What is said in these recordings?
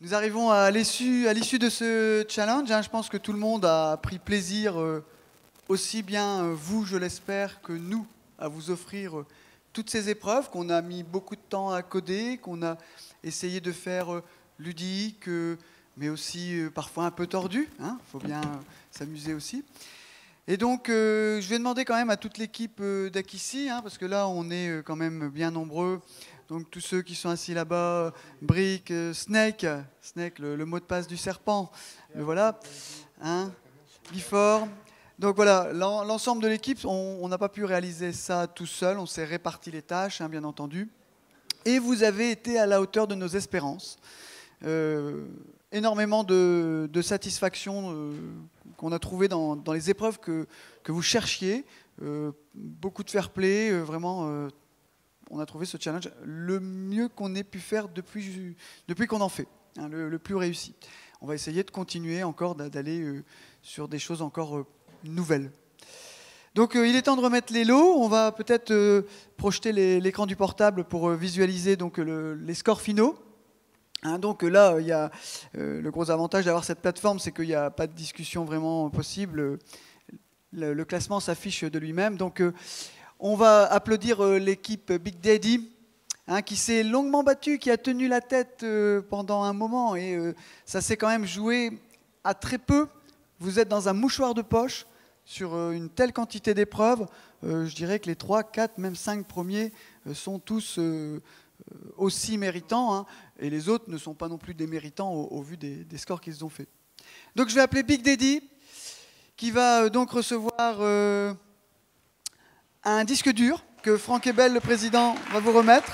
Nous arrivons à l'issue de ce challenge. Je pense que tout le monde a pris plaisir, aussi bien vous, je l'espère, que nous, à vous offrir toutes ces épreuves qu'on a mis beaucoup de temps à coder, qu'on a essayé de faire ludique, mais aussi parfois un peu tordu. Il faut bien s'amuser aussi. Et donc, je vais demander quand même à toute l'équipe d'Akissi, parce que là, on est quand même bien nombreux. Donc, tous ceux qui sont assis là-bas, Brick, Snake, le mot de passe du serpent, le voilà, Before. Donc voilà, l'ensemble de l'équipe, on n'a pas pu réaliser ça tout seul, on s'est réparti les tâches, bien entendu. Et vous avez été à la hauteur de nos espérances. Énormément de satisfaction qu'on a trouvé dans les épreuves que vous cherchiez. Beaucoup de fair play, vraiment, on a trouvé ce challenge le mieux qu'on ait pu faire depuis qu'on en fait, le plus réussi. On va essayer de continuer encore, d'aller sur des choses encore nouvelles. Donc il est temps de remettre les lots. On va peut-être projeter l'écran du portable pour visualiser donc, les scores finaux. Donc là, il y a le gros avantage d'avoir cette plateforme, c'est qu'il n'y a pas de discussion vraiment possible. Le classement s'affiche de lui-même. Donc on va applaudir l'équipe Big Daddy, qui s'est longuement battue, qui a tenu la tête pendant un moment. Et ça s'est quand même joué à très peu. Vous êtes dans un mouchoir de poche sur une telle quantité d'épreuves. Je dirais que les 3, 4, même 5 premiers sont tous aussi méritants, et les autres ne sont pas non plus des méritants au vu des scores qu'ils ont fait. Donc je vais appeler Big Daddy, qui va donc recevoir un disque dur que Franck Ebel, le président, va vous remettre.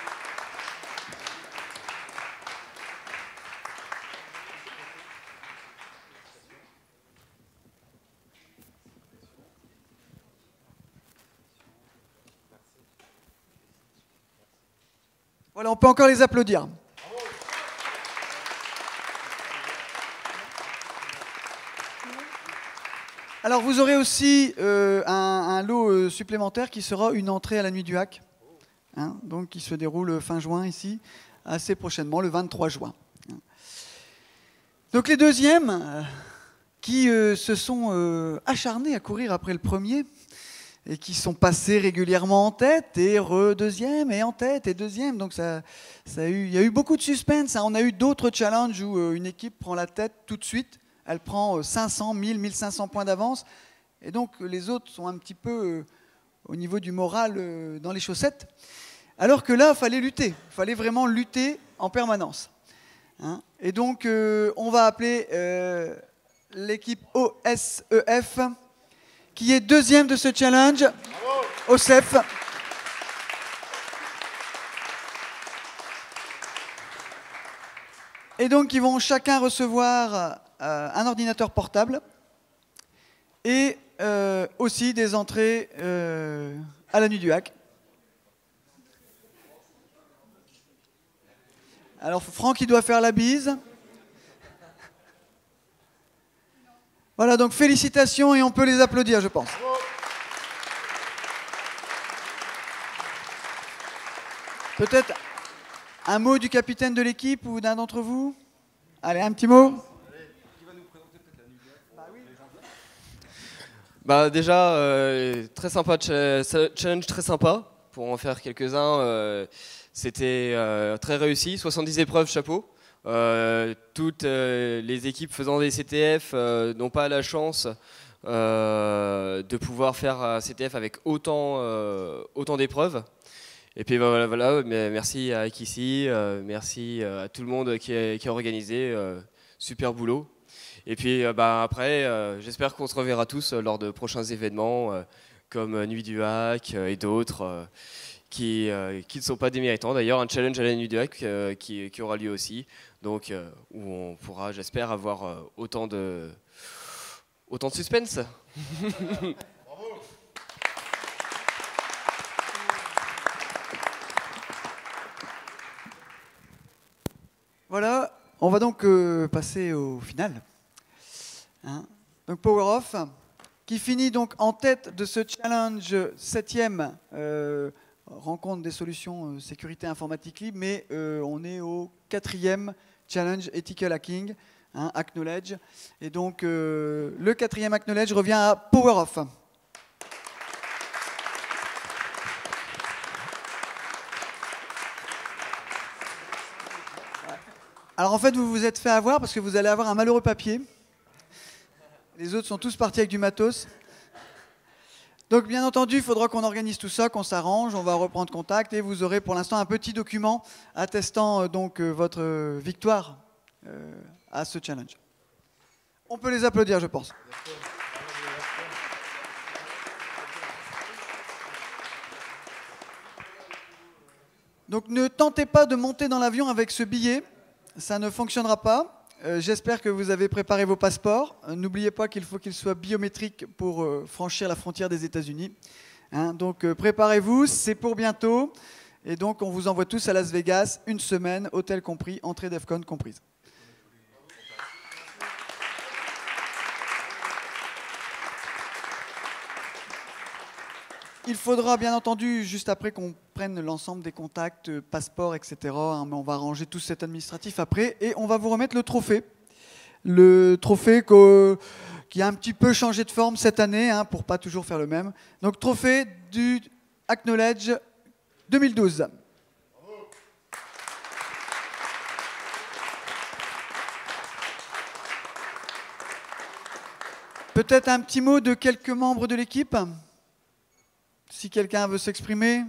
Voilà, on peut encore les applaudir. Alors, vous aurez aussi un lot supplémentaire qui sera une entrée à la nuit du hack, donc qui se déroule fin juin ici, assez prochainement, le 23 juin. Donc les deuxièmes, qui se sont acharnés à courir après le premier, et qui sont passés régulièrement en tête, et deuxième, et en tête, et deuxième. Donc il y a eu beaucoup de suspense. On a eu d'autres challenges où une équipe prend la tête tout de suite. Elle prend 500, 1000, 1500 points d'avance. Et donc les autres sont un petit peu au niveau du moral dans les chaussettes. Alors que là, il fallait lutter. Il fallait vraiment lutter en permanence. Et donc on va appeler l'équipe OSEF, qui est deuxième de ce challenge. Bravo. OSEF. Et donc, ils vont chacun recevoir un ordinateur portable et aussi des entrées à la nuit du hack. Alors, Franck, il doit faire la bise. Voilà, donc félicitations et on peut les applaudir, je pense. Peut-être un mot du capitaine de l'équipe ou d'un d'entre vous? Allez, un petit mot. Déjà, très sympa, challenge très sympa. Pour en faire quelques-uns, c'était très réussi. 70 épreuves, chapeau. Toutes les équipes faisant des CTF n'ont pas la chance de pouvoir faire un CTF avec autant d'épreuves. Et puis voilà, merci à Akissi, merci à tout le monde qui a organisé, super boulot. Et puis après, j'espère qu'on se reverra tous lors de prochains événements comme Nuit du Hack et d'autres. Qui ne sont pas des méritants. D'ailleurs, un challenge à la nuit du hack qui aura lieu aussi, donc où on pourra, j'espère, avoir autant de suspense. Bravo. Voilà, on va donc passer au final. Donc Power Off, qui finit donc en tête de ce challenge 7e. rencontre des solutions sécurité informatique libre, mais on est au 4e challenge Ethical Hacking, hein, Acknowledge. Et donc le 4e Acknowledge revient à Power Off. Alors en fait, vous vous êtes fait avoir parce que vous allez avoir un malheureux papier. Les autres sont tous partis avec du matos. Donc bien entendu, il faudra qu'on organise tout ça, qu'on s'arrange, on va reprendre contact et vous aurez pour l'instant un petit document attestant donc votre victoire à ce challenge. On peut les applaudir, je pense. Donc ne tentez pas de monter dans l'avion avec ce billet, ça ne fonctionnera pas. J'espère que vous avez préparé vos passeports. N'oubliez pas qu'il faut qu'ils soient biométriques pour franchir la frontière des États-Unis. Hein, donc préparez-vous, c'est pour bientôt. Et donc on vous envoie tous à Las Vegas, une semaine, hôtel compris, entrée DEFCON comprise. Il faudra bien entendu, juste après qu'on prenne l'ensemble des contacts, passeports, etc. Hein, mais on va arranger tout cet administratif après et on va vous remettre le trophée. Le trophée qui a un petit peu changé de forme cette année, hein, pour pas toujours faire le même. Donc trophée du Acknowledge 2012. Peut-être un petit mot de quelques membres de l'équipe ? Si quelqu'un veut s'exprimer.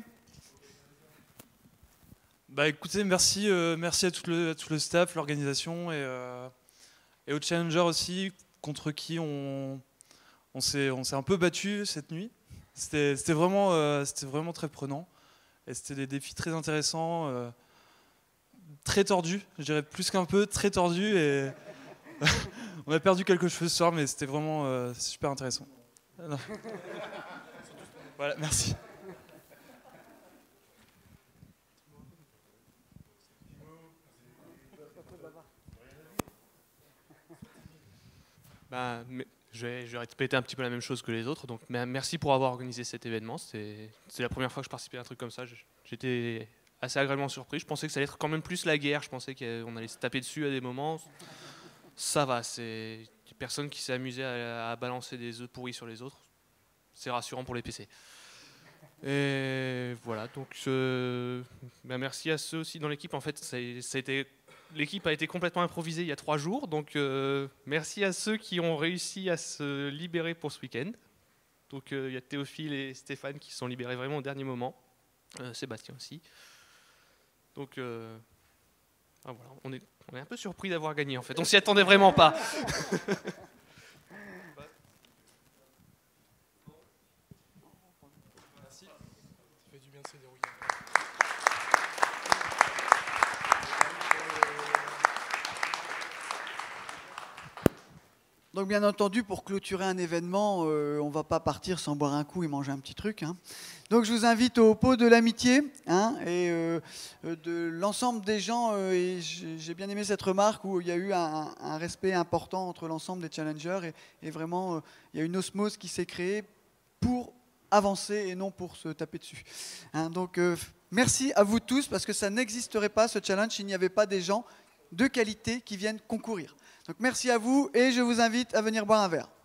Bah écoutez, merci à tout le staff, l'organisation et aux challengers aussi, contre qui on s'est un peu battu cette nuit. C'était vraiment très prenant. Et c'était des défis très intéressants, très tordus, je dirais plus qu'un peu, très tordus. Et on a perdu quelques cheveux ce soir, mais c'était vraiment super intéressant. Voilà, merci. Bah, je vais répéter un petit peu la même chose que les autres. Donc, merci pour avoir organisé cet événement. C'est la première fois que je participais à un truc comme ça. J'étais assez agréablement surpris. Je pensais que ça allait être quand même plus la guerre. Je pensais qu'on allait se taper dessus à des moments. Ça va, c'est personne qui s'est amusé à balancer des œufs pourris sur les autres. C'est rassurant pour les PC. Et voilà, donc merci à ceux aussi dans l'équipe. En fait, l'équipe a été complètement improvisée il y a 3 jours. Donc merci à ceux qui ont réussi à se libérer pour ce week-end. Donc il y a Théophile et Stéphane qui se sont libérés vraiment au dernier moment. Sébastien aussi. Donc voilà, on est un peu surpris d'avoir gagné en fait. On s'y attendait vraiment pas. Donc bien entendu, pour clôturer un événement, on ne va pas partir sans boire un coup et manger un petit truc. Hein. Donc je vous invite au pot de l'amitié, hein, et de l'ensemble des gens. Et j'ai bien aimé cette remarque où il y a eu un respect important entre l'ensemble des challengers et vraiment il y a une osmose qui s'est créée pour avancer et non pour se taper dessus. Hein, donc merci à vous tous parce que ça n'existerait pas ce challenge s'il n'y avait pas des gens de qualité qui viennent concourir. Donc merci à vous et je vous invite à venir boire un verre.